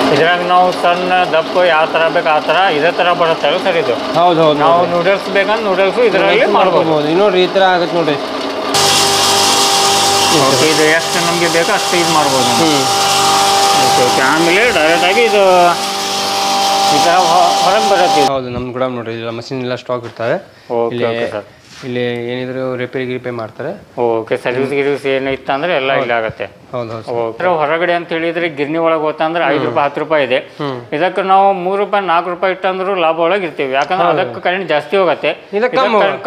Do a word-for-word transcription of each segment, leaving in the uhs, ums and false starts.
ಇದ್ರಾಗ ನಾವು ಸಣ್ಣ ದಪ್ಪ ಯಾವ ಥರ ಬೇಕು ಆ ಥರ ಇದೇ ಥರ ಬರುತ್ತೆ ಸರ್ ಇದು. ಹೌದು ಹೌದು. ನಾವು ನೂಡಲ್ಸ್ ಬೇಕಂದ್ರೆ ನೂಡಲ್ಸು ಇದರಲ್ಲಿ ಮಾಡ್ಬೋದು. ಇದು ನೋಡ್ರಿ ಈ ಥರ ಆಗುತ್ತೆ ನೋಡ್ರಿ. ಓಕೆ, ಇದು ಎಷ್ಟು ನಮಗೆ ಬೇಕೋ ಅಷ್ಟು ಇದು ಮಾಡ್ಬೋದು. ಹ್ಞೂ ಓಕೆ ಓಕೆ. ಆಮೇಲೆ ಡೈರೆಕ್ಟಾಗಿ ಇದು ಈ ಥರ ಹೊರಗೆ ಬರುತ್ತೆ. ಹೌದು, ನಮ್ಮ ಕೂಡ ನೋಡ್ರಿ ಇಲ್ಲ ಮಷಿನ್ ಎಲ್ಲ ಸ್ಟಾಕ್ ಇರ್ತವೆ. Okay okay sir. ಇಲ್ಲಿ ಏನಿದ್ರು ರಿಪೇರಿ ಗಿರಿಪೇ ಮಾಡ್ತಾರೆ. ಓಕೆ, ಸರ್ವಿಸ್ ಗಿರ್ವಿಸ್ ಏನು ಇತ್ತು ಅಂದ್ರೆ ಎಲ್ಲ ಇಲ್ಲಿ ಆಗುತ್ತೆ. ಹೌದು ಹೌದು. ಓಕೆ, ಹೊರಗಡೆ ಅಂತ ಹೇಳಿದ್ರೆ ಗಿರ್ನಿ ಒಳಗೆ ಹೋತಂದ್ರೆ ಐದು ರೂಪಾಯಿ ಹತ್ತು ರೂಪಾಯಿ ಇದೆ. ಇದಕ್ಕೆ ನಾವು ಮೂರು ರೂಪಾಯಿ ನಾಲ್ಕು ರೂಪಾಯಿ ಇಟ್ಟಂದ್ರು ಲಾಭ ಒಳಗೆ ಇರ್ತೀವಿ. ಯಾಕಂದ್ರೆ ಅದಕ್ಕೆ ಕರೆಂಟ್ ಜಾಸ್ತಿ ಹೋಗುತ್ತೆ, ಕಮ್ಮಿ ಹೋಗುತ್ತೆ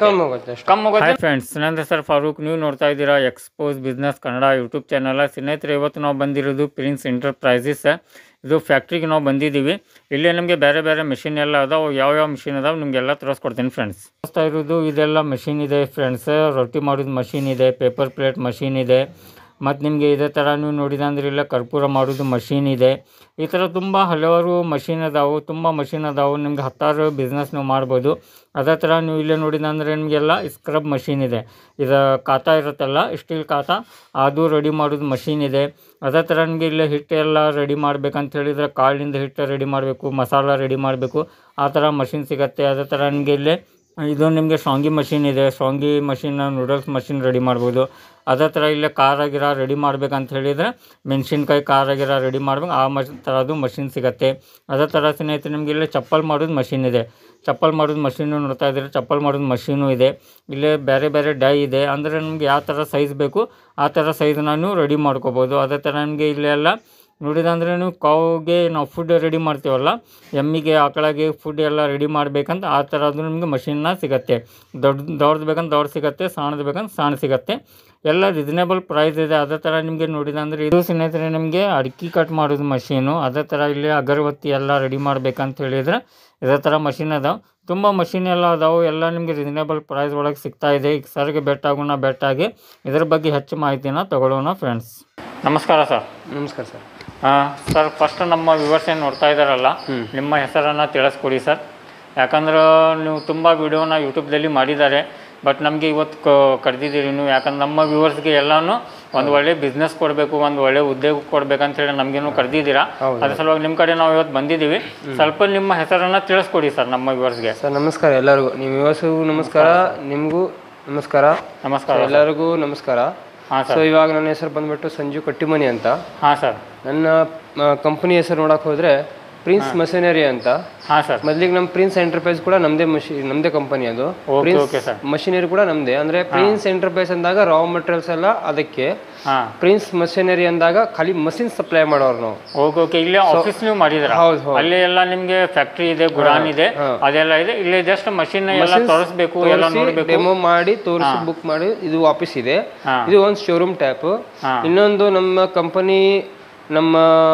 ಕಮ್ಮಿ ಹೋಗುತ್ತೆ. ಫ್ರೆಂಡ್ಸ್, ನನ್ನ ಸರ್ ಫಾರೂಕ್, ನೀವು ನೋಡ್ತಾ ಇದ್ದೀರಾ expose business Kannada YouTube channel. ಸ್ನೇಹಿತರೆ, ಇವತ್ತು ನಾವು ಬಂದಿರೋದು ಪ್ರಿನ್ಸ್ ಎಂಟರ್ಪ್ರೈಸಸ್. ಇದು ಫ್ಯಾಕ್ಟ್ರಿಗೆ ನಾವು ಬಂದಿದ್ದೀವಿ. ಇಲ್ಲಿ ನಮಗೆ ಬೇರೆ ಬೇರೆ ಮಿಷಿನ್ ಎಲ್ಲ ಅದಾವೆ. ಯಾವ ಯಾವ ಮಿಷಿನ್ ಅದಾವೆ ನಿಮಗೆಲ್ಲ ತೋರಿಸ್ಕೊಡ್ತೀನಿ ಫ್ರೆಂಡ್ಸ್. ತೋರಿಸ್ತಾ ಇರೋದು ಇದೆಲ್ಲ ಮಿಷಿನ್ ಇದೆ ಫ್ರೆಂಡ್ಸ್. ರೊಟ್ಟಿ ಮಾಡೋದು ಮಷಿನ್ ಇದೆ, ಪೇಪರ್ ಪ್ಲೇಟ್ ಮಷಿನ್ ಇದೆ, ಮತ್ತು ನಿಮಗೆ ಇದೇ ಥರ ನೀವು ನೋಡಿದ ಅಂದ್ರೆ ಇಲ್ಲ ಕರ್ಪೂರ ಮಾಡೋದು ಮಷಿನ್ ಇದೆ. ಈ ಥರ ತುಂಬ ಹಲವಾರು ಮಷಿನ್ ಅದಾವೆ, ತುಂಬ ಮಷಿನ್ ಅದಾವೆ. ನಿಮ್ಗೆ ಹತ್ತಾರು ಬಿಸ್ನೆಸ್ ನೀವು ಮಾಡ್ಬೋದು. ಅದೇ ಥರ ನೀವು ಇಲ್ಲೇ ನೋಡಿದ ಅಂದರೆ ನಿಮಗೆಲ್ಲ ಸ್ಕ್ರಬ್ ಮಷಿನ್ ಇದೆ. ಇದು ಕಾತಾ ಇರುತ್ತಲ್ಲ ಸ್ಟೀಲ್ ಕಾತಾ, ಅದು ರೆಡಿ ಮಾಡೋದು ಮಷಿನ್ ಇದೆ. ಅದೇ ಥರ ನಿಮಗೆ ಇಲ್ಲೇ ಹಿಟ್ಟು ಎಲ್ಲ ರೆಡಿ ಮಾಡ್ಬೇಕಂತ ಹೇಳಿದರೆ ಕಾಳಿಂದ ಹಿಟ್ಟು ರೆಡಿ ಮಾಡಬೇಕು, ಮಸಾಲ ರೆಡಿ ಮಾಡಬೇಕು, ಆ ಥರ ಮಷಿನ್ ಸಿಗುತ್ತೆ. ಅದೇ ಥರ ನಿಮಗೆ ಇಲ್ಲೇ ಇದು ನಿಮಗೆ ಶಾಂಗಿ ಮಷಿನ್ ಇದೆ. ಶಾಂಗಿ ಮಷಿನ್ ನೂಡಲ್ಸ್ ಮಷಿನ್ ರೆಡಿ ಮಾಡ್ಬೋದು. ಅದೇ ಥರ ಇಲ್ಲೇ ಖಾರ ಗಿರ ರೆಡಿ ಮಾಡ್ಬೇಕಂತ ಹೇಳಿದರೆ ಮೆಣಸಿನ್ಕಾಯಿ ಖಾರ ಗಿರ ರೆಡಿ ಮಾಡ್ಬೇಕು, ಆ ಮಷ್ ಥರದ್ದು ಮಷಿನ್ ಸಿಗುತ್ತೆ. ಅದೇ ಥರ ಸ್ನೇಹಿತರೆ, ನಿಮಗೆ ಇಲ್ಲೇ ಚಪ್ಪಲ್ ಮಾಡೋದು ಮಷಿನ್ ಇದೆ. ಚಪ್ಪಲ್ ಮಾಡೋದು ಮಷೀನು ನೋಡ್ತಾ ಇದ್ದೀರಿ, ಚಪ್ಪಲ್ ಮಾಡೋದು ಮಷೀನು ಇದೆ. ಇಲ್ಲೇ ಬೇರೆ ಬೇರೆ ಡೈ ಇದೆ. ಅಂದರೆ ನಿಮ್ಗೆ ಯಾವ ಥರ ಸೈಜ್ ಬೇಕು ಆ ಥರ ಸೈಜನ್ನ ನೀವು ರೆಡಿ ಮಾಡ್ಕೋಬೋದು. ಅದೇ ಥರ ನಿಮಗೆ ಇಲ್ಲೆಲ್ಲ ನೋಡಿದಂದರೆ ನೀವು ಕಾವಿಗೆ ನಾವು ಫುಡ್ ರೆಡಿ ಮಾಡ್ತೀವಲ್ಲ, ಎಮ್ಮಿಗೆ ಆಕಳಾಗೆ ಫುಡ್ ಎಲ್ಲ ರೆಡಿ ಮಾಡಬೇಕಂತ ಆ ಥರದ್ದು ನಿಮಗೆ ಮಷಿನ್ನ ಸಿಗುತ್ತೆ. ದೊಡ್ಡ ದೊಡ್ಡದು ಬೇಕಂತ ದೊಡ್ಡ ಸಿಗುತ್ತೆ, ಸಣ್ಣದು ಬೇಕಂತ ಸಣ್ಣ ಸಿಗುತ್ತೆ. ಎಲ್ಲ ರೀಸನೇಬಲ್ ಪ್ರೈಸ್ ಇದೆ. ಅದೇ ಥರ ನಿಮಗೆ ನೋಡಿದಂದರೆ ಇದು ಸ್ನೇಹಿತರೆ ನಿಮಗೆ ಅಡಿಕೆ ಕಟ್ ಮಾಡೋದು ಮಷೀನು. ಅದೇ ಥರ ಇಲ್ಲಿ ಅಗರಬತ್ತಿ ಎಲ್ಲ ರೆಡಿ ಮಾಡಬೇಕಂತ ಹೇಳಿದರೆ ಇದೇ ಥರ ಮಷಿನ್ ಅದಾವೆ. ತುಂಬ ಮಷಿನ್ ಎಲ್ಲ ಅದಾವೆ. ಎಲ್ಲ ನಿಮಗೆ ರೀಸನೇಬಲ್ ಪ್ರೈಸ್ ಒಳಗೆ ಸಿಗ್ತಾ ಇದೆ. ಈಗ ಸರ್ಗೆ ಬೆಟ್ಟಾಗೋಣ, ಬೆಟ್ಟಾಗಿ ಇದ್ರ ಬಗ್ಗೆ ಹೆಚ್ಚು ಮಾಹಿತಿನ ತಗೊಳ್ಳೋಣ ಫ್ರೆಂಡ್ಸ್. ನಮಸ್ಕಾರ ಸರ್. ನಮಸ್ಕಾರ ಸರ್. ಹಾಂ ಸರ್, ಫಸ್ಟ್ ನಮ್ಮ ವ್ಯೂವರ್ಸ್ ಏನು ನೋಡ್ತಾ ಇದ್ದಾರಲ್ಲ, ನಿಮ್ಮ ಹೆಸರನ್ನು ತಿಳಿಸ್ಕೊಡಿ ಸರ್. ಯಾಕಂದ್ರೆ ನೀವು ತುಂಬ ವಿಡಿಯೋನ ಯೂಟ್ಯೂಬ್ದಲ್ಲಿ ಮಾಡಿದ್ದಾರೆ, ಬಟ್ ನಮಗೆ ಇವತ್ತು ಕರೆದಿದ್ದೀರಿ ನೀವು. ಯಾಕಂದ್ರೆ ನಮ್ಮ ವ್ಯೂವರ್ಸ್ಗೆ ಎಲ್ಲನೂ ಒಂದು ಒಳ್ಳೆ ಬಿಸ್ನೆಸ್ ಕೊಡಬೇಕು, ಒಂದು ಒಳ್ಳೆ ಉದ್ಯೋಗ ಕೊಡ್ಬೇಕಂತ ಹೇಳಿ ನಮಗೇನು ಕರೆದಿದ್ದೀರಾ. ಅದ್ರ ಸಲುವಾಗಿ ನಿಮ್ಮ ಕಡೆ ನಾವು ಇವತ್ತು ಬಂದಿದ್ದೀವಿ. ಸ್ವಲ್ಪ ನಿಮ್ಮ ಹೆಸರನ್ನು ತಿಳಿಸ್ಕೊಡಿ ಸರ್ ನಮ್ಮ ವ್ಯೂವರ್ಸ್ಗೆ. ಸರ್ ನಮಸ್ಕಾರ ಎಲ್ಲರಿಗೂ, ನಿಮ್ಮ ವ್ಯೂವರ್ಸ್ಗೂ ನಮಸ್ಕಾರ, ನಿಮಗೂ ನಮಸ್ಕಾರ. ನಮಸ್ಕಾರ ಎಲ್ಲರಿಗೂ ನಮಸ್ಕಾರ. ಹಾಂ ಸರ್, ಇವಾಗ ನನ್ನ ಹೆಸರು ಬಂದುಬಿಟ್ಟು ಸಂಜು ಕಟ್ಟಿಮನಿ ಅಂತ. ಹಾಂ ಸರ್. ನನ್ನ ಕಂಪನಿ ಹೆಸರು ನೋಡಕ್ಕೆ ಹೋದರೆ ಪ್ರಿನ್ಸ್ ಮಷಿನರಿ ಅಂತ. ಹಾಂ ಸರ್. ಮೊದಲಿಗೆ ನಮ್ಮ ಪ್ರಿನ್ಸ್ ಎಂಟರ್ಪ್ರೈಸ್ ಕೂಡ ನಮ್ಮದೇ ಮಷಿ ನಮ್ಮದೇ ಕಂಪನಿ. ಅದು ಪ್ರಿನ್ಸ್ ಮಷಿನರಿ ಕೂಡ ನಮ್ಮದೇ. ಅಂದರೆ ಪ್ರಿನ್ಸ್ ಎಂಟರ್ಪ್ರೈಸ್ ಅಂದಾಗ ರಾ ಮೆಟೀರಿಯಲ್ಸ್ ಎಲ್ಲ ಅದಕ್ಕೆ, ಪ್ರಿನ್ಸ್ ಮಷಿನರಿ ಅಂದಾಗ ಖಾಲಿ ಮಷಿನ್ ಸಪ್ಲೈ ಮಾಡೋರು ನಾವು. Okay okay. ಇಲ್ಲೇ ಆಫೀಸ್ ನೀವು ಮಾಡಿದ್ರ? ಹೌದು. ಅಲ್ಲಿ ಎಲ್ಲ ನಿಮಗೆ ಫ್ಯಾಕ್ಟ್ರಿ ಇದೆ, ಗುಡಾನ್ ಇದೆ, ಅದೆಲ್ಲ ಇದೆ. ಇಲ್ಲೇ ಜಸ್ಟ್ ಮಷಿನ್ ಎಲ್ಲ ತೋರಿಸ್ಬೇಕು, ಎಲ್ಲ ನೋಡಬೇಕು, ಡೆಮೋ ಮಾಡಿ ತೋರಿಸಿ ಬುಕ್ ಮಾಡಿ. ಇದು ಆಫೀಸ್ ಇದೆ, ಇದು ಒಂದು ಶೋರೂಮ್ ಟೈಪ್. ಇನ್ನೊಂದು ನಮ್ಮ ಕಂಪನಿ ನಮ್ಮ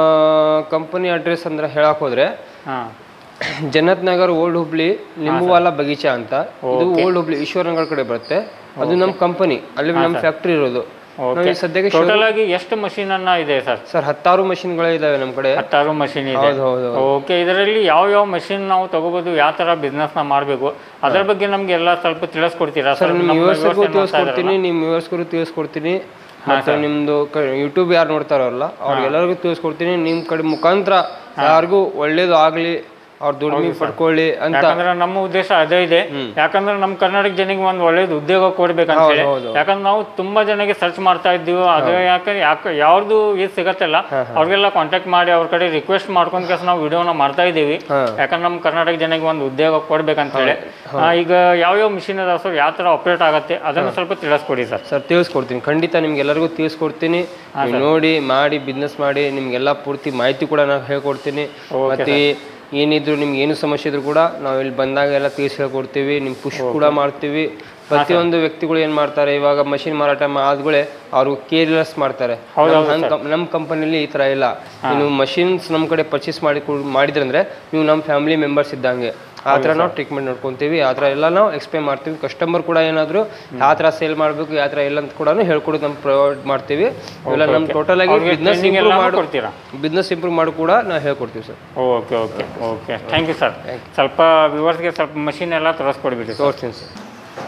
ಕಂಪನಿ ಅಡ್ರೆಸ್ ಅಂದ್ರೆ ಹೇಳಕ್ ಹೋದ್ರೆ ಜನ್ನತ್ ನಗರ್ ಓಲ್ಡ್ ಹುಬ್ಳಿ ಲಿಂಬುವಾಲ ಬಗೀಚಾ ಅಂತ. ಇದು ಓಲ್ಡ್ ಹುಬ್ಳಿ ಈಶ್ವರನಗರ ಕಡೆ ಬರುತ್ತೆ. ಅದು ನಮ್ಮ ಕಂಪನಿ, ಅಲ್ಲಿ ನಮ್ಮ ಫ್ಯಾಕ್ಟ್ರಿ ಇರೋದು. ಸದ್ಯಕ್ಕೆ ಟೋಟಲ್ ಆಗಿ ಎಷ್ಟು ಮಷೀನ್ ಅನ್ನ ಇದೆ ಸರ್? ಸರ್ ಹತ್ತಾರು ಮಷೀನ್ಗಳು ಇದಾವೆ ನಮ್ಮ ಕಡೆ. ಹತ್ತಾರು ಮಷೀನ್ ಇದೆ. ಓಕೆ. ಇದರಲ್ಲಿ ಯಾವ ಯಾವ ಮಷೀನ್ ನಾವು ತಗೋಬಹುದು, ಯಾವ ತರ ಬಿಸ್ನೆಸ್ ನ ಮಾಡಬೇಕು, ಅದ್ರ ಬಗ್ಗೆ ನಮ್ಗೆ ಎಲ್ಲ ಸ್ವಲ್ಪ ತಿಳಿಸ್ಕೊಡ್ತೀರಾ ಸರ್? ನಿಮ್ಮ ವ್ಯೂವರ್ಸ್ಗೂ ತಿಳಿಸ್ಕೊಡ್ತೀನಿ, ನಿಮ್ಮ ವ್ಯೂವರ್ಸ್ಗೂ ತಿಳಿಸ್ಕೊಡ್ತೀನಿ. ಮತ್ತೆ ನಿಮ್ದು ಯೂಟ್ಯೂಬ್ ಯಾರು ನೋಡ್ತಾರಲ್ಲ ಅವ್ರಿಗೆಲ್ಲರಿಗೂ ತಿಳಿಸ್ಕೊಡ್ತೀನಿ. ನಿಮ್ ಕಡೆ ಮುಖಾಂತರ ಯಾರಿಗೂ ಒಳ್ಳೇದು ಆಗ್ಲಿ, ಅವ್ರ ದುಡಿಮೆ ಪಡ್ಕೊಳ್ಳಿ ಅಂತ. ಯಾಕಂದ್ರೆ ನಮ್ಮ ಉದ್ದೇಶ ಅದೇ ಇದೆ. ಯಾಕಂದ್ರೆ ನಮ್ಮ ಕರ್ನಾಟಕ ಜನಕ್ಕೆ ಒಂದು ಒಳ್ಳೇದು ಉದ್ಯೋಗ ಕೊಡ್ಬೇಕಂತ ಹೇಳಿ. ಯಾಕಂದ್ರೆ ನಾವು ತುಂಬಾ ಜನಕ್ಕೆ ಸರ್ಚ್ ಮಾಡ್ತಾ ಇದ್ದೀವಿ. ಅದು ಯಾಕಂದ್ರೆ ಯಾಕೆ ಯಾವ್ದು ಇದು ಸಿಗತ್ತಲ್ಲ ಅವ್ರಿಗೆಲ್ಲ ಕಾಂಟ್ಯಾಕ್ಟ್ ಮಾಡಿ ಅವ್ರ ಕಡೆ ರಿಕ್ವೆಸ್ಟ್ ಮಾಡ್ಕೊಂಡ್ ಕೆಲಸ ನಾವು ವಿಡಿಯೋನ ಮಾಡ್ತಾ ಇದ್ದೀವಿ. ಯಾಕಂದ್ರೆ ನಮ್ಮ ಕರ್ನಾಟಕ ಜನಕ್ಕೆ ಒಂದು ಉದ್ಯೋಗ ಕೊಡ್ಬೇಕಂತ ಹೇಳಿ. ಈಗ ಯಾವ್ಯಾವ ಮಿಷಿನ್ ಅದಾವ ಸರ್, ಯಾವ ತರ ಆಪರೇಟ್ ಆಗುತ್ತೆ ಅದನ್ನು ಸ್ವಲ್ಪ ತಿಳಿಸ್ಕೊಡಿ ಸರ್. ಸರ್ ತಿಳಿಸ್ಕೊಡ್ತೀನಿ, ಖಂಡಿತ ನಿಮ್ಗೆ ಎಲ್ಲರಿಗೂ ತಿಳಿಸ್ಕೊಡ್ತೀನಿ. ನೋಡಿ ಮಾಡಿ ಬಿಸ್ನೆಸ್ ಮಾಡಿ ನಿಮ್ಗೆಲ್ಲ ಪೂರ್ತಿ ಮಾಹಿತಿ ಕೂಡ ನಾವು ಹೇಳ್ಕೊಡ್ತೀನಿ. ಮತ್ತೆ ಏನಿದ್ರು ನಿಮ್ಗೆ ಏನು ಸಮಸ್ಯೆ ಇದ್ರು ಕೂಡ ನಾವು ಇಲ್ಲಿ ಬಂದಾಗ ಎಲ್ಲ ತಿಳಿಸಿ ಹೇಳ್ಕೊಡ್ತೀವಿ. ನಿಮ್ಗೆ ಪುಷ್ ಕೂಡ ಮಾಡ್ತೀವಿ. ಪ್ರತಿಯೊಂದು ವ್ಯಕ್ತಿಗಳು ಏನ್ ಮಾಡ್ತಾರೆ, ಇವಾಗ ಮಷಿನ್ ಮಾರಾಟ ಆದ್ಗಳೇ ಅವರು ಕೇರ್ಲೆಸ್ ಮಾಡ್ತಾರೆ. ನಮ್ಮ ಕಂಪನಿಯಲ್ಲಿ ಈ ತರ ಇಲ್ಲ. ನೀವು ಮಷಿನ್ಸ್ ನಮ್ಮ ಕಡೆ ಪರ್ಚೇಸ್ ಮಾಡಿ ಮಾಡಿದ್ರಂದ್ರೆ ನೀವು ನಮ್ಮ ಫ್ಯಾಮಿಲಿ ಮೆಂಬರ್ಸ್ ಇದ್ದಂಗೆ. ಆ ಥರ ನಾವು ಟ್ರೀಟ್ಮೆಂಟ್ ನೋಡ್ಕೊತೀವಿ. ಆ ಥರ ಎಲ್ಲ ನಾವು ಎಕ್ಸ್ಪ್ಲೇನ್ ಮಾಡ್ತೀವಿ. ಕಸ್ಟಮರ್ ಕೂಡ ಏನಾದರೂ ಯಾವ ಥರ ಸೇಲ್ ಮಾಡಬೇಕು, ಯಾವ ಥರ ಇಲ್ಲ ಅಂತ ಕೂಡ ಹೇಳ್ಕೊಡೋದು ನಮ್ಗೆ ಪ್ರೊವೈಡ್ ಮಾಡ್ತೀವಿ. ಇವೆಲ್ಲ ನಮ್ಮ ಟೋಟಲ್ ಆಗಿ ಬಿಸ್ನೆಸ್ ಇಂಪ್ರೂವ್ ಮಾಡ್ಕೊಡ್ತೀರಾ, ಬಿಸ್ನೆಸ್ ಇಂಪ್ರೂವ್ ಮಾಡಿ ಕೂಡ ನಾವು ಹೇಳ್ಕೊಡ್ತೀವಿ sir. Okay okay okay thank you sir. ಸ್ವಲ್ಪ ವ್ಯೂವರ್ಸ್ಗೆ ಸ್ವಲ್ಪ ಮಷಿನ್ ಎಲ್ಲ ತೋರಿಸ್ಕೊಡ್ಬಿಟ್ಟು. ತೋರಿಸ್ತೀನಿ ಸರ್.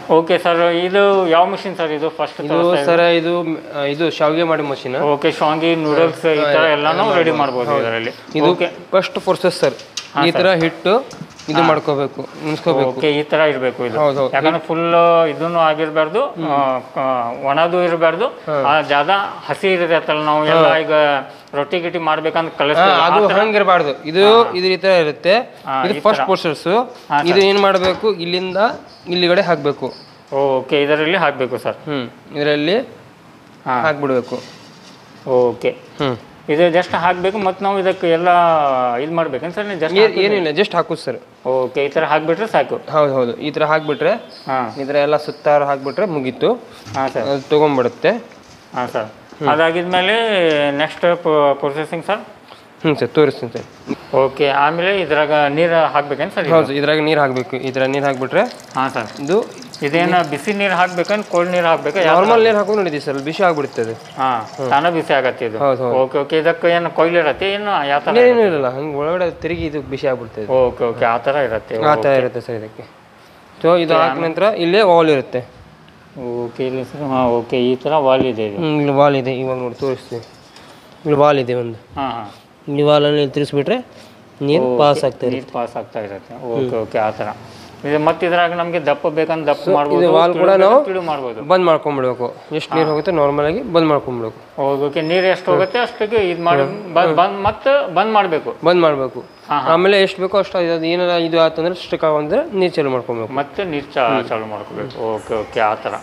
ಓಕೆ ಸರ್, ಇದು ಯಾವ ಮಷಿನ್ ಸರ್ ಇದು ಫಸ್ಟ್? ಇದು ಸರ್ ಇದು ಇದು ಶಾವಿಗೆ ಮಾಡಿ ಮಷಿನ್. ಓಕೆ, ಶಾವಿಗೆ ನೂಡಲ್ಸ್ ಈ ತರ ಎಲ್ಲಾನು ರೆಡಿ ಮಾಡಬಹುದು ಇದರಲ್ಲಿ. ಇದು ಫಸ್ಟ್ ಪ್ರೊಸೆಸ್ ಸರ್. ಈ ತರ ಹಿಟ್ಟು ಇದು ಮಾಡ್ಕೋಬೇಕು, ಮುನ್ಸ್ಕೋಬೇಕು. ಓಕೆ, ಈ ತರ ಇರಬೇಕು ಇದು. ಯಾಕಂದ್ರೆ ಫುಲ್ ಇದನ್ನು ಆಗಿರಬಾರ್ದು, ಒಣದು ಇರಬಾರ್ದು, ಜಾದ ಹಸಿ ಇರತ್ತಲ್ಲ. ನಾವು ಎಲ್ಲ ಈಗ ರೊಟ್ಟಿ ಗಿಟ್ಟಿ ಮಾಡ್ಬೇಕಂತ ಕಲಿಸ್ತೀವಿ, ಅದು ಹಂಗಿರಬಾರ್ದು. ಇದು ಇದು ಈ ತರ ಇರುತ್ತೆ. ಇದು ಫಸ್ಟ್ ಪ್ರೊಸೆಸ್. ಇದು ಏನ್ ಮಾಡಬೇಕು, ಇಲ್ಲಿಂದ ಇಲ್ಲಿಗಡೆ ಹಾಕ್ಬೇಕು. ಓಕೆ, ಇದರಲ್ಲಿ ಹಾಕ್ಬೇಕು ಸರ್. ಹ್ಮ್, ಇದರಲ್ಲಿ ಹಾಕ್ಬಿಡ್ಬೇಕು. ಓಕೆ, ಹ್ಮ್, ಇದು ಜಸ್ಟ್ ಹಾಕ್ಬೇಕು. ಮತ್ತು ನಾವು ಇದಕ್ಕೆ ಎಲ್ಲ ಇದು ಮಾಡ್ಬೇಕೇನು ಸರ್? ಜಸ್ಟ್ ಏನಿಲ್ಲ, ಜಸ್ಟ್ ಹಾಕುದು ಸರ್. ಓಕೆ, ಈ ಥರ ಹಾಕ್ಬಿಟ್ರೆ ಸಾಕು. ಹೌದು ಹೌದು, ಈ ಥರ ಹಾಕ್ಬಿಟ್ರೆ ಈ ಥರ ಎಲ್ಲ ಸುತ್ತಾರ ಹಾಕ್ಬಿಟ್ರೆ ಮುಗೀತು. ಹಾಂ ಸರ್, ಅದು ತೊಗೊಂಡ್ಬಿಡುತ್ತೆ. ಹಾಂ ಸರ್, ಅದಾಗಿದ್ಮೇಲೆ ನೆಕ್ಸ್ಟ್ ಪ್ರೊಸೆಸಿಂಗ್ ಸರ್. ಹ್ಞೂ ಸರ್, ತೋರಿಸ್ತೀನಿ ಸರ್. ಓಕೆ, ಆಮೇಲೆ ಇದ್ರಾಗ ನೀರು ಹಾಕ್ಬೇಕೇನು ಸರ್? ಹೌದು, ಇದ್ರಾಗ ನೀರು ಹಾಕಬೇಕು. ಈ ಥರ ನೀರು ಹಾಕ್ಬಿಟ್ರೆ. ಹಾಂ ಸರ್, ಇದು ಇದೇನು ಬಿಸಿ ನೀರು ಹಾಕ್ಬೇಕಂದ್ರೆ ಕೋಲ್ಡ್ ನೀರು ಹಾಕ್ಬೇಕಾ? ನಾರ್ಮಲ್ ನೀರು ಹಾಕೊಂಡು ನಡೀತಿ ಸರ್, ಬಿಸಿ ಆಗ್ಬಿಡುತ್ತೆ ಅದು. ಹಾಂ, ತಾನೇ ಬಿಸಿ ಆಗತ್ತೆ ಇದು. ಓಕೆ ಓಕೆ, ಇದಕ್ಕೆ ಏನು ಕೊಯ್ಲು ಇರತ್ತೆ ಏನು ಯಾವ ಥರ? ಏನೂ ಇರಲ್ಲ, ಹಂಗೆ ಒಳಗಡೆ ತಿರುಗಿ ಇದು ಬಿಸಿ ಆಗ್ಬಿಡ್ತದೆ. ಓಕೆ ಓಕೆ, ಆ ಥರ ಇರುತ್ತೆ. ಆ ಥರ ಇರುತ್ತೆ ಸರ್ ಇದಕ್ಕೆ. ಸೊ ಇದು ಹಾಕಿದ ನಂತರ ಇಲ್ಲೇ ವಾಲ್ ಇರುತ್ತೆ. ಓಕೆ, ಇಲ್ಲಿ ಸರ್. ಹಾಂ, ಓಕೆ, ಈ ಥರ ವಾಲ್ ಇದೆ ಇದು. ಹ್ಞೂ, ಇಲ್ಲಿ ವಾಲ್ ಇದೆ. ಇವಾಗ ನೋಡಿ ತೋರಿಸ್ತೀವಿ. ಇಲ್ಲಿ ವಾಲ್ ಇದೆ ಒಂದು. ಹಾಂ ಹಾಂ, ಇಲ್ಲಿ ವಾಲಲ್ಲಿ ತಿರ್ಸ್ಬಿಟ್ರೆ ನೀರು ಪಾಸ್ ಆಗ್ತಾ ಇರುತ್ತೆ. ನೀರು ಪಾಸ್ ಆಗ್ತಾ ಇರುತ್ತೆ. ಓಕೆ ಓಕೆ, ಆ ಥರ ಇದು. ಮತ್ತೆ ಇದ್ರಾಗ ನಮಗೆ ದಪ್ಪ ಬೇಕಂದ್ರೆ ದಪ್ಪ ಮಾಡ್ಬೋದು. ಇದು ವಾಲ್ ಕೂಡ ನಾವು ತಿಳು ಮಾಡ್ಬೋದು. ಬಂದ್ ಮಾಡ್ಕೊಂಡ್ಬಿಡ್ಬೇಕು. ಎಷ್ಟು ನೀರು ಹೋಗುತ್ತೆ ನಾರ್ಮಲ್ ಆಗಿ ಬಂದ್ ಮಾಡ್ಕೊಂಡ್ಬಿಡ್ಬೇಕು. ಓಕೆ, ನೀರು ಎಷ್ಟು ಹೋಗುತ್ತೆ ಅಷ್ಟಕ್ಕೆ ಇದು ಮಾಡಿ ಬಂದ್ ಮತ್ತೆ ಬಂದ್ ಮಾಡಬೇಕು. ಬಂದ್ ಮಾಡಬೇಕು. ಆಮೇಲೆ ಎಷ್ಟು ಬೇಕೋ ಅಷ್ಟು ಅದು ಏನಾರ ಇದು ಆತಂದ್ರೆ ಸ್ಟಿಕ್ ಆಗಂದ್ರೆ ನೀರು ಚಾಲು ಮಾಡ್ಕೊಬೇಕು. ಮತ್ತೆ ನೀರು ಚಾ ಚಾಲು ಮಾಡ್ಕೋಬೇಕು. ಓಕೆ ಓಕೆ, ಆ ಥರ.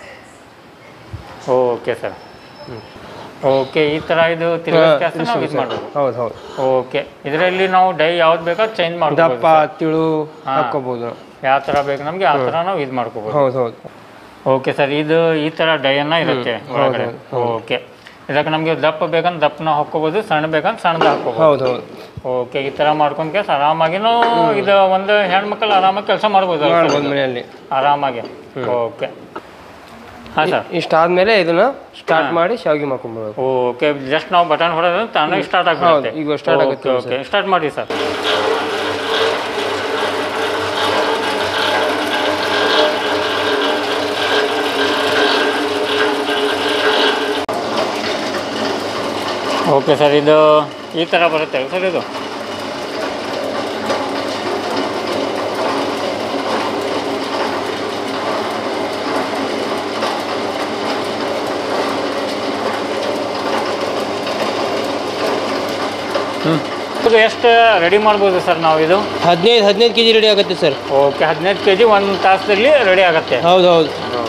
Okay sir. ಓಕೆ, ಈ ಥರ ಇದು ತಿರುಗಿಸಿ ನಾವು ಇದು ಮಾಡಬೇಕು. ಹೌದು ಹೌದು. ಓಕೆ, ಇದರಲ್ಲಿ ನಾವು ಡೈ ಯಾವ್ದು ಬೇಕಾದ್ರೆ ಚೇಂಜ್ ಮಾಡ್ಬೋದು. ದಪ್ಪ ತಿಳು ಹಾಕೋಬಹುದು, ಯಾವ ಥರ ಬೇಕು ನಮಗೆ ಆ ಥರ ನಾವು ಇದು ಮಾಡ್ಕೋಬೋದು. ಹೌದು ಹೌದು. ಓಕೆ ಸರ್, ಇದು ಈ ಥರ ಡೈಯನ್ನ ಇರುತ್ತೆ ಒಳಗಡೆ. ಓಕೆ, ಇದಕ್ಕೆ ನಮಗೆ ದಪ್ಪ ಬೇಕಂದ್ರೆ ದಪ್ಪನ ಹಾಕ್ಕೋಬೋದು, ಸಣ್ಣ ಬೇಕಂದ್ರೆ ಸಣ್ಣದ ಹಾಕ್ಕೋಬೋದು. ಹೌದು ಹೌದು. ಓಕೆ, ಈ ಥರ ಮಾಡ್ಕೊಂಡು ಕೆಲಸ ಆರಾಮಾಗಿ ನಾವು ಇದು ಒಂದು ಹೆಣ್ಮಕ್ಳು ಆರಾಮಾಗಿ ಕೆಲಸ ಮಾಡ್ಬೋದು ಮನೆಯಲ್ಲಿ ಆರಾಮಾಗಿ. ಓಕೆ, ಹಾಂ ಸರ್. ಇಷ್ಟಾದ್ಮೇಲೆ ಇದನ್ನ ಸ್ಟಾರ್ಟ್ ಮಾಡಿ ಶಾವಿಗೆ ಮಾಡ್ಕೊಂಡ್ಬಿಡ್ಬೇಕು. ಓಕೆ, ಜಸ್ಟ್ ನಾವು ಬಟನ್ ಹೊಡೆದ್ರೆ ತಾನೇ ಸ್ಟಾರ್ಟ್ ಆಗುತ್ತೆ. ಈಗ ಸ್ಟಾರ್ಟ್ ಆಗುತ್ತೆ. ಓಕೆ, ಸ್ಟಾರ್ಟ್ ಮಾಡಿ ಸರ್. ಓಕೆ ಸರ್, ಇದು ಈ ಥರ ಬರುತ್ತೆ ಸರ್ ಇದು. ಹ್ಞೂ, ಇದು ಎಷ್ಟು ರೆಡಿ ಮಾಡ್ಬೋದು ಸರ್ ನಾವು? ಇದು ಹದಿನೈದು ಹದಿನೈದು ಕೆ ಜಿ ರೆಡಿ ಆಗುತ್ತೆ ಸರ್. ಓಕೆ, ಹದಿನೈದು ಕೆ ಜಿ ಒಂದು ತಾಸದಲ್ಲಿ ರೆಡಿ ಆಗುತ್ತೆ. ಹೌದು ಹೌದು.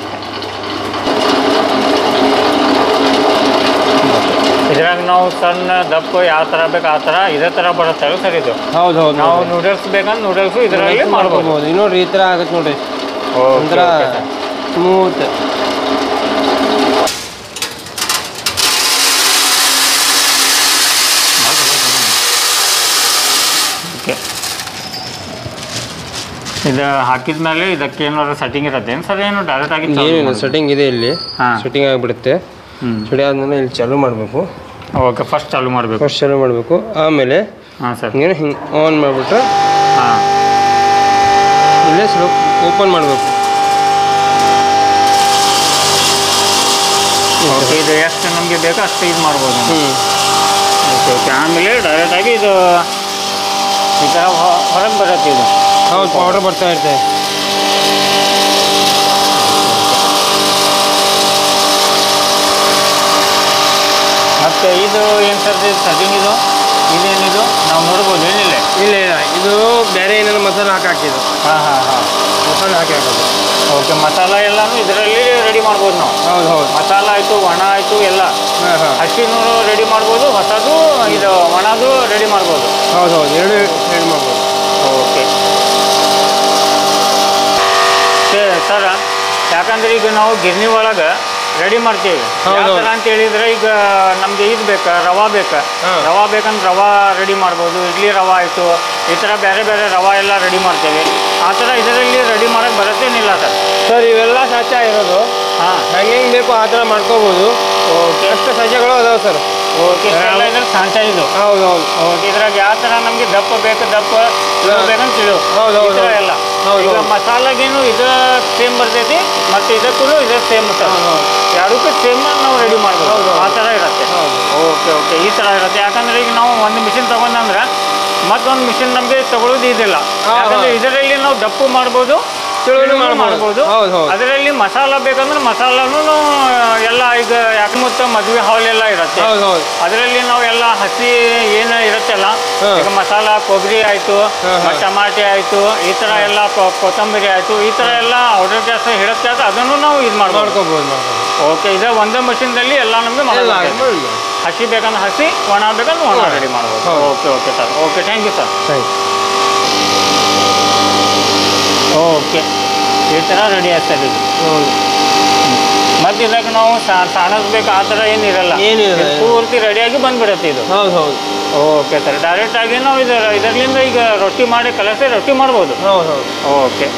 ಇದ್ರಾಗ ನಾವು ಸಣ್ಣ ದಪ್ಪ ಯಾವ ಥರ ಬೇಕು ಆ ಥರ ಇದೇ ಥರ ಬರುತ್ತೆ ಸರ್ ಇದು. ಹೌದು ಹೌದು. ನಾವು ನೂಡಲ್ಸ್ ಬೇಕಂದ್ರೆ ನೂಡಲ್ಸು ಇದರಲ್ಲಿ ಮಾಡ್ಬೋದು. ಇದು ನೋಡ್ರಿ, ಈ ಥರ ಆಗುತ್ತೆ ನೋಡ್ರಿ. ಒಂಥರ ಸ್ಮೂತ್. ಓಕೆ, ಇದು ಹಾಕಿದ ಮೇಲೆ ಇದಕ್ಕೆ ಏನಾದ್ರು ಸೆಟ್ಟಿಂಗ್ ಇರುತ್ತೆ ಏನು ಸರ್? ಏನು ಡೈರೆಕ್ಟ್ ಆಗಿ ಏನಿಲ್ಲ, ಸೆಟ್ಟಿಂಗ್ ಇದೆ ಇಲ್ಲಿ. ಸೆಟ್ಟಿಂಗ್ ಆಗಿಬಿಡುತ್ತೆ. ಸೆಡಿ ಆದ್ಮೇಲೆ ಇಲ್ಲಿ ಚಾಲು ಮಾಡಬೇಕು. ಓಕೆ, ಫಸ್ಟ್ ಚಾಲು ಮಾಡಬೇಕು. ಫಸ್ಟ್ ಚಾಲು ಮಾಡಬೇಕು. ಆಮೇಲೆ ಹಾಂ ಸರ್, ಹಿಂಗೆ ಹಿಂಗೆ ಆನ್ ಮಾಡಿಬಿಟ್ರೆ ಹಾಂ ಇಲ್ಲೇ ಸ್ವಲ್ಪ ಓಪನ್ ಮಾಡಬೇಕು. ಓಕೆ, ಇದು ಎಷ್ಟು ನಮಗೆ ಬೇಕೋ ಅಷ್ಟು ಇದು ಮಾಡ್ಬೋದು. ಹ್ಞೂ, ಓಕೆ ಓಕೆ. ಆಮೇಲೆ ಡೈರೆಕ್ಟಾಗಿ ಇದು ಈ ಥರ ಹೊರಗೆ ಬರುತ್ತೆ ಇದು. ಹೌದು, ಪೌಡರ್ ಬರ್ತಾ ಇರುತ್ತೆ. ಮತ್ತು ಇದು ಏನು ಸರ್ ಸೆಟ್ಟಿಂಗ್? ಇದು ಇದೇನಿದು ನಾವು ನೋಡ್ಬೋದು ಏನಿಲ್ಲ? ಇಲ್ಲ ಇಲ್ಲ, ಇದು ಬೇರೆ ಏನೇನು ಮಸಾಲೆ ಹಾಕಿ ಹಾಕಿದ್ದು. ಹಾಂ ಹಾಂ ಹಾಂ, ಮಸಾಲೆ ಹಾಕಿ ಹಾಕೋದು. ಓಕೆ, ಮಸಾಲ ಎಲ್ಲನೂ ಇದರಲ್ಲಿ ರೆಡಿ ಮಾಡ್ಬೋದು ನಾವು. ಹೌದು ಹೌದು. ಮಸಾಲ ಆಯಿತು, ಒಣ ಆಯಿತು ಎಲ್ಲ. ಹಾಂ ಹಾಂ, ಹಸಿನೂ ರೆಡಿ ಮಾಡ್ಬೋದು, ಹೊಸದು ಇದು ಒಣದು ರೆಡಿ ಮಾಡ್ಬೋದು. ಹೌದು ಹೌದು, ಎರಡು ರೆಡಿ ಮಾಡ್ಬೋದು. ಓಕೆ ಸರ್, ಯಾಕಂದ್ರೆ ಈಗ ನಾವು ಗಿರ್ನಿ ಒಳಗೆ ರೆಡಿ ಮಾಡ್ತೀವಿ. ಯಾವ ಥರ ಅಂತ ಹೇಳಿದ್ರೆ ಈಗ ನಮ್ಗೆ ಇದು ಬೇಕಾ, ರವಾ ಬೇಕಾ, ರವಾ ಬೇಕಂದ್ರೆ ರವಾ ರೆಡಿ ಮಾಡ್ಬೋದು. ಇಡ್ಲಿ ರವಾ ಆಯಿತು, ಈ ಥರ ಬೇರೆ ಬೇರೆ ರವಾ ಎಲ್ಲ ರೆಡಿ ಮಾಡ್ತೇವೆ. ಆ ಥರ ಇದರಲ್ಲಿ ರೆಡಿ ಮಾಡೋಕ್ಕೆ ಬರುತ್ತೇನಿಲ್ಲ ಸರ್? ಸರ್, ಇವೆಲ್ಲ ಸಾಚ ಇರೋದು. ಹಾಂ, ಹೆಂಗೆ ಹೆಂಗೆ ಬೇಕು ಆ ಥರ ಮಾಡ್ಕೋಬೋದು. ಓಕೆ, ಎಷ್ಟು ಸಜ್ಜೆಗಳು ಅದಾವೆ ಸರ್. ಓಕೆ ಎಲ್ಲ ಇದ್ರ ಸಾಂಟ ಇದು. ಹೌದು ಹೌದು ಓಕೆ ಇದ್ರಾಗ ಯಾವ ಥರ ನಮಗೆ ದಪ್ಪ ಬೇಕು ದಪ್ಪ ಬೇಕಂತ ತಿಳಿವು. ಹೌದು ಹೌದು ಎಲ್ಲ ಈಗ ಮಸಾಲಾಗೇನು ಇದು ಸೇಮ್ ಬರ್ತೈತಿ ಮತ್ತು ಇದಕ್ಕೂ ಇದು ಸೇಮ್ ಸರ್. ಎರಡಕ್ಕೂ ಸೇಮ್ ನಾವು ರೆಡಿ ಮಾಡ್ಬೋದು ಆ ಥರ ಇರುತ್ತೆ. ಓಕೆ ಓಕೆ ಈ ಥರ ಇರುತ್ತೆ. ಯಾಕಂದ್ರೆ ಈಗ ನಾವು ಒಂದು ಮಿಷಿನ್ ತಗೊಂಡ್ರೆ ಮತ್ತೊಂದು ಮಿಷಿನ್ ನಮಗೆ ತಗೊಳ್ಳೋದು ಇದಿಲ್ಲ. ಯಾಕಂದ್ರೆ ಇದರಲ್ಲಿ ನಾವು ದಪ್ಪು ಮಾಡ್ಬೋದು ಮಾಡ್ಬೋದು. ಅದರಲ್ಲಿ ಮಸಾಲ ಬೇಕಂದ್ರೆ ಮಸಾಲಾನು ಎಲ್ಲ ಈಗ ಯಾಕಮುತ್ತ ಮದುವೆ ಹಾಲ್ ಎಲ್ಲ ಇರುತ್ತೆ. ಅದರಲ್ಲಿ ನಾವು ಎಲ್ಲ ಹಸಿ ಏನು ಇರುತ್ತಲ್ಲ ಈಗ ಮಸಾಲ ಕೊಬ್ಬರಿ ಆಯ್ತು ಟಮಾಟೆ ಆಯ್ತು ಈ ತರ ಎಲ್ಲ ಕೊತ್ತಂಬರಿ ಆಯ್ತು ಈ ತರ ಎಲ್ಲ ಆರ್ಡರ್ ಜಾಸ್ತಿ ಇರುತ್ತೆ ಅದನ್ನು ನಾವು ಇದು ಮಾಡ್ಕೊಬೋದು. ಓಕೆ ಇದು ಒಂದೇ ಮಷೀನ್ದಲ್ಲಿ ಎಲ್ಲ ನಮಗೆ ಮಾಡ್ಬೋದು. ಹಸಿ ಬೇಕಂದ್ರೆ ಹಸಿ ಒಣ ಬೇಕಂದ್ರೆ ಒಣ ರೆಡಿ ಮಾಡ್ಬೋದು. Okay okay sir. Okay thank you sir. Okay ಈ ಥರ ರೆಡಿ ಆಗ್ತದೆ ಇದು. ಮತ್ತೆ ಇದಕ್ಕೆ ನಾವು ಸಾಣಿಸ್ಬೇಕು ಆ ಥರ ಏನಿರಲ್ಲ, ಪೂರ್ತಿ ರೆಡಿಯಾಗಿ ಬಂದ್ಬಿಡುತ್ತೆ ಇದು. ಹೌದು ಹೌದು ಓಕೆ ಸರ್. ಡೈರೆಕ್ಟ್ ಆಗಿ ನಾವು ಇದು ಇದರಿಂದ ಈಗ ರೊಟ್ಟಿ ಮಾಡಿ ಕಲಸಿ ರೊಟ್ಟಿ ಮಾಡ್ಬೋದು. ಹೌದು ಹೌದು ಓಕೆ.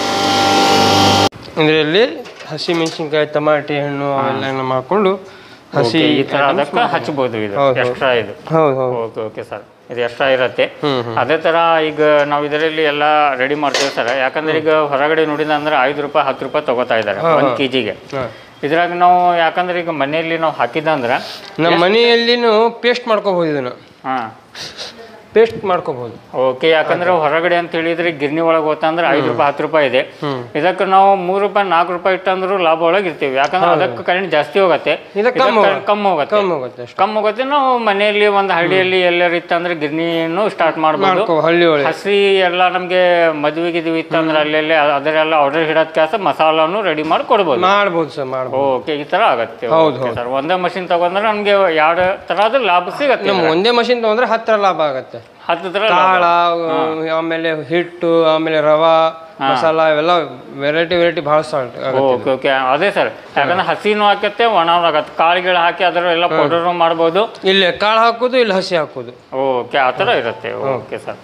ಇದರಲ್ಲಿ ಹಸಿ ಮೆಣಸಿನ್ಕಾಯಿ ಟಮಾಟೆ ಹಣ್ಣು ಅವೆಲ್ಲ ಮಾಡಿಕೊಂಡು ಹಸಿ ಈ ಥರ ಅದಕ್ಕೆ ಹಚ್ಬೋದು. ಇದು ಎಕ್ಸ್ಟ್ರಾ ಇದು. ಹೌದು ಹೌದು ಓಕೆ ಓಕೆ ಸರ್. ಇದು ಎಕ್ಸ್ಟ್ರಾ ಇರುತ್ತೆ. ಅದೇ ಥರ ಈಗ ನಾವು ಇದರಲ್ಲಿ ಎಲ್ಲ ರೆಡಿ ಮಾಡ್ತೀವಿ ಸರ್. ಯಾಕಂದ್ರೆ ಈಗ ಹೊರಗಡೆ ನೋಡಿದ ಅಂದ್ರೆ ಐದು ರೂಪಾಯಿ ಹತ್ತು ರೂಪಾಯಿ ತಗೋತಾ ಇದ್ದಾರೆ ಒಂದು ಕೆ ಜಿಗೆ. ಇದ್ರಾಗ ನಾವು ಯಾಕಂದ್ರೆ ಈಗ ಮನೆಯಲ್ಲಿ ನಾವು ಹಾಕಿದಂದ್ರೆ ನಮ್ಮ ಮನೆಯಲ್ಲಿನೂ ಪೇಸ್ಟ್ ಮಾಡ್ಕೋಬಹುದು ಇದನ್ನು. ಹಾಂ ಪೇಸ್ಟ್ ಮಾಡ್ಕೋಬಹುದು. ಓಕೆ. ಯಾಕಂದ್ರೆ ಹೊರಗಡೆ ಅಂತ ಹೇಳಿದ್ರೆ ಗಿರ್ನಿ ಒಳಗೆ ಹೋತಂದ್ರೆ ಐದು ರೂಪಾಯಿ ಹತ್ತು ರೂಪಾಯಿ ಇದೆ. ಇದಕ್ಕೆ ನಾವು ಮೂರು ರೂಪಾಯಿ ನಾಲ್ಕು ರೂಪಾಯಿ ಇಟ್ಟಂದ್ರು ಲಾಭ ಒಳಗೆ ಇರ್ತೀವಿ. ಯಾಕಂದ್ರೆ ಅದಕ್ಕೆ ಕರೆಂಟ್ ಜಾಸ್ತಿ ಹೋಗುತ್ತೆ, ಕಮ್ಮಿ ಹೋಗುತ್ತೆ ಕಮ್ಮಿ ಹೋಗುತ್ತೆ. ನಾವು ಮನೆಯಲ್ಲಿ ಒಂದು ಹಳ್ಳಿಯಲ್ಲಿ ಎಲ್ಲರೂ ಇತ್ತಂದ್ರೆ ಗಿರ್ನಿನೂ ಸ್ಟಾರ್ಟ್ ಮಾಡ್ಬೋದು. ಹಸಿ ಎಲ್ಲ ನಮ್ಗೆ ಮದುವೆ ಗಿದ್ವಿ ಇತ್ತಂದ್ರೆ ಅಲ್ಲೆಲ್ಲ ಅದರೆಲ್ಲ ಆರ್ಡರ್ ಹಿಡೋದ್ ಕೆಲಸ ಮಸಾಲಾನು ರೆಡಿ ಮಾಡಿ ಕೊಡ್ಬೋದು ಮಾಡ್ಬೋದು ಸರ್. ಓಕೆ ಈ ತರ ಆಗತ್ತೆ ಸರ್. ಒಂದೇ ಮಷಿನ್ ತಗೊಂಡ್ರೆ ನಮ್ಗೆ ಎರಡು ತರಹದ ಲಾಭ ಸಿಗತ್ತೆ. ಒಂದೇ ಮಷಿನ್ ತಗೊಂಡ್ರೆ ಹತ್ತರ ಲಾಭ ಆಗತ್ತೆ. ಹತ್ತು ತರ ಕಾಳ ಆಮೇಲೆ ಹಿಟ್ಟು ಆಮೇಲೆ ರವಾ ಮಸಾಲ ಇವೆಲ್ಲ ವೆರೈಟಿ ವೆರೈಟಿ ಭಾಳ ಸ್ಟಾರ್ಟ್. ಓಕೆ ಓಕೆ ಅದೇ ಸರ್. ಯಾಕಂದ್ರೆ ಹಸಿನೂ ಹಾಕತ್ತೆ ಒಣ ಆಗತ್ತೆ. ಕಾಳುಗಳು ಹಾಕಿ ಅದರ ಎಲ್ಲ ಪೌಡರ್ ಮಾಡ್ಬೋದು. ಇಲ್ಲಿ ಕಾಳು ಹಾಕೋದು ಇಲ್ಲಿ ಹಸಿ ಹಾಕೋದು. ಓಕೆ ಆ ಥರ ಇರುತ್ತೆ. Okay sir.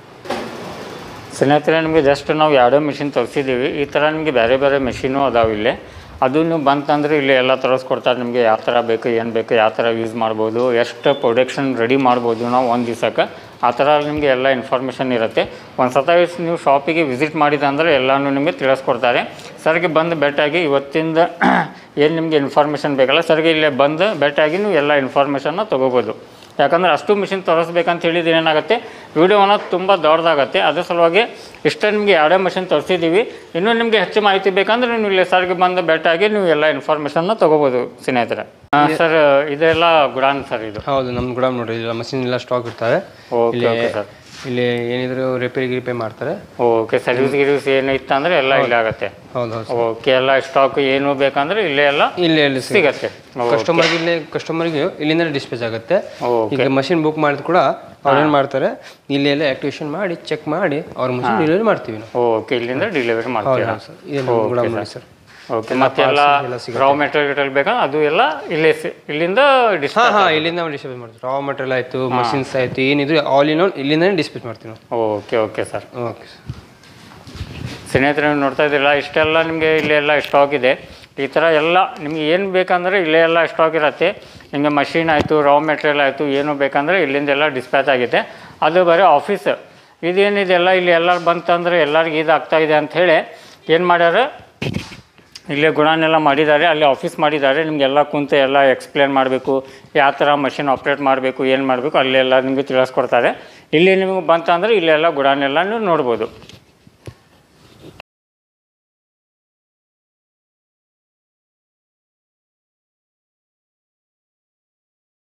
ಸ್ನೇಹಿತರೆ ನಿಮಗೆ ಜಸ್ಟ್ ನಾವು ಎರಡೇ ಮಿಷಿನ್ ತರಿಸಿದ್ದೀವಿ. ಈ ಥರ ನಿಮಗೆ ಬೇರೆ ಬೇರೆ ಮಿಷಿನು ಅದಾವೆ ಇಲ್ಲಿ. ಅದು ನೀವು ಬಂತಂದ್ರೆ ಇಲ್ಲಿ ಎಲ್ಲ ತರಿಸ್ಕೊಡ್ತಾರೆ. ನಿಮಗೆ ಯಾವ ಥರ ಬೇಕು ಏನು ಬೇಕು ಯಾವ ಥರ ಯೂಸ್ ಮಾಡ್ಬೋದು ಎಷ್ಟು ಪ್ರೊಡಕ್ಷನ್ ರೆಡಿ ಮಾಡ್ಬೋದು ನಾವು ಒಂದು ದಿವಸಕ್ಕೆ ಆ ಥರ ನಿಮಗೆ ಎಲ್ಲ ಇನ್ಫಾರ್ಮೇಷನ್ ಇರುತ್ತೆ. ಒಂದು ಸತ ನೀವು ಶಾಪಿಗೆ ವಿಸಿಟ್ ಮಾಡಿದಂದ್ರೆ ಎಲ್ಲನೂ ನಿಮಗೆ ತಿಳಿಸ್ಕೊಡ್ತಾರೆ. ಸರ್ಗೆ ಬಂದು ಭೇಟಿಯಾಗಿ ಇವತ್ತಿಂದ ಏನು ನಿಮಗೆ ಇನ್ಫಾರ್ಮೇಷನ್ ಬೇಕಲ್ಲ ಸರ್ಗೆ ಇಲ್ಲೇ ಬಂದು ಭೇಟಿಯಾಗಿ ನೀವು ಎಲ್ಲ ಇನ್ಫಾರ್ಮೇಷನ್ನ ತೊಗೋಬೋದು. ಯಾಕಂದ್ರೆ ಅಷ್ಟು ಮಿಷಿನ್ ತರಿಸ್ಬೇಕಂತ ಹೇಳಿದ್ರೆ ಏನಾಗುತ್ತೆ ವಿಡಿಯೋನ ತುಂಬ ದೊಡ್ಡದಾಗತ್ತೆ. ಅದ್ರ ಸಲುವಾಗಿ ಇಷ್ಟೇ ನಿಮಗೆ ಎರಡೇ ಮಷಿನ್ ತರಿಸಿದ್ದೀವಿ. ಇನ್ನೂ ನಿಮಗೆ ಹೆಚ್ಚು ಮಾಹಿತಿ ಬೇಕಂದ್ರೆ ನೀವು ಇಲ್ಲಿ ಸರ್ಗೆ ಬಂದು ಭೇಟಿಯಾಗಿ ನೀವು ಎಲ್ಲ ಇನ್ಫಾರ್ಮೇಷನ್ನ ತೊಗೋಬೋದು ಸ್ನೇಹಿತರೆ. ಸರ್ ಇದೆಲ್ಲ ಗುಡಾನ್ ಸರ್ ಇದು. ಹೌದು ನಮ್ಮ ಗುಡಾನ್ ನೋಡ್ರಿ ಇಲ್ಲ ಮಷಿನ್ ಎಲ್ಲ ಸ್ಟಾಕ್ ಇರ್ತವೆ. Okay okay sir. ಇಲ್ಲಿ ಏನಿದ್ರು ರಿಪೇರಿ ಗಿರಿಪೇ ಮಾಡ್ತಾರೆ. ಓಕೆ ಸರ್ವಿಸ್ ಗಿರ್ವಿಸ್ ಏನು ಇತ್ತಂದ್ರೆ ಎಲ್ಲ ಇಲ್ಲಿ ಆಗುತ್ತೆ. ಹೌದು ಓಕೆ ಎಲ್ಲ ಸ್ಟಾಕ್ ಏನು ಬೇಕಂದ್ರೆ ಇಲ್ಲೇ ಎಲ್ಲ ಇಲ್ಲೇ ಇಲ್ಲಿ ಸಿಗತ್ತೆ. ಕಸ್ಟಮರ್ಗೆ ಇಲ್ಲೇ ಕಸ್ಟಮರ್ಗೆ ಇಲ್ಲಿಂದ ಡಿಸ್ಪ್ಯಾಚ್ ಆಗುತ್ತೆ. ಈಗ ಮಷಿನ್ ಬುಕ್ ಮಾಡಿದ್ ಕೂಡ ಅವ್ರು ಏನು ಮಾಡ್ತಾರೆ ಇಲ್ಲಿ ಎಲ್ಲ ಆಕ್ಟಿವೇಶನ್ ಮಾಡಿ ಚೆಕ್ ಮಾಡಿ ಅವ್ರ ಮಷಿನ್ ಡೆಲಿವರಿ ಮಾಡ್ತೀವಿ ನಾವು. ಓಕೆ ಇಲ್ಲಿಂದ ಡೆಲಿವರಿ ಮಾಡ್ತೀವಿ ಸರ್. ಓಕೆ ಮತ್ತೆ ಎಲ್ಲ ರಾ ಮೆಟೀರಿಯಲ್ ಬೇಕಾ ಅದು ಎಲ್ಲ ಇಲ್ಲೇ ಇಲ್ಲಿಂದ ಹಾಂ ಹಾಂ ಇಲ್ಲಿಂದ ಡಿಸ್ಪ್ಯಾಚ್ ಮಾಡ್ತೀವಿ. ರಾ ಮೆಟೀರಿಯಲ್ ಆಯಿತು ಮಷಿನ್ಸ್ ಆಯಿತು ಏನಿದ್ರು ಆಲ್ ಇನ್ ಆಲ್ ಇಲ್ಲಿಂದ ಡಿಸ್ಪ್ಯಾಚ್ ಮಾಡ್ತೀವಿ ನಾವು. Okay okay sir. ಓಕೆ ಸ್ನೇಹಿತರೆ ನೀವು ನೋಡ್ತಾ ಇದ್ದೀರಲ್ಲ ಇಷ್ಟೆಲ್ಲ ನಿಮಗೆ ಇಲ್ಲೇ ಎಲ್ಲ ಸ್ಟಾಕ್ ಇದೆ. ಈ ಥರ ಎಲ್ಲ ನಿಮ್ಗೆ ಏನು ಬೇಕಂದ್ರೆ ಇಲ್ಲೇ ಎಲ್ಲ ಸ್ಟಾಕ್ ಇರುತ್ತೆ. ನಿಮಗೆ ಮಷಿನ್ ಆಯಿತು ರಾ ಮೆಟೀರಿಯಲ್ ಆಯಿತು ಏನು ಬೇಕಂದ್ರೆ ಇಲ್ಲಿಂದೆಲ್ಲ ಡಿಸ್ಪ್ಯಾಚ್ ಆಗಿದೆ. ಅದು ಬರೀ ಆಫೀಸ್ ಇದೇನಿದೆಲ್ಲ ಇಲ್ಲಿ ಎಲ್ಲರೂ ಬಂತಂದ್ರೆ ಎಲ್ಲರಿಗೂ ಇದಾಗ್ತಾಯಿದೆ ಅಂಥೇಳಿ ಏನು ಮಾಡ್ಯಾರ ಇಲ್ಲೇ ಗುಣನೆಲ್ಲ ಮಾಡಿದ್ದಾರೆ. ಅಲ್ಲಿ ಆಫೀಸ್ ಮಾಡಿದ್ದಾರೆ. ನಿಮಗೆಲ್ಲ ಕುಂತು ಎಲ್ಲ ಎಕ್ಸ್ಪ್ಲೇನ್ ಮಾಡಬೇಕು ಯಾವ ಥರ ಮಷಿನ್ ಆಪ್ರೇಟ್ ಮಾಡಬೇಕು ಏನು ಮಾಡಬೇಕು ಅಲ್ಲೆಲ್ಲ ನಿಮಗೆ ತಿಳಿಸ್ಕೊಡ್ತಾರೆ. ಇಲ್ಲಿ ನಿಮಗೆ ಬಂತಂದ್ರೆ ಇಲ್ಲೆಲ್ಲ ಗುಡಾನೆಲ್ಲ ನೀವು ನೋಡ್ಬೋದು.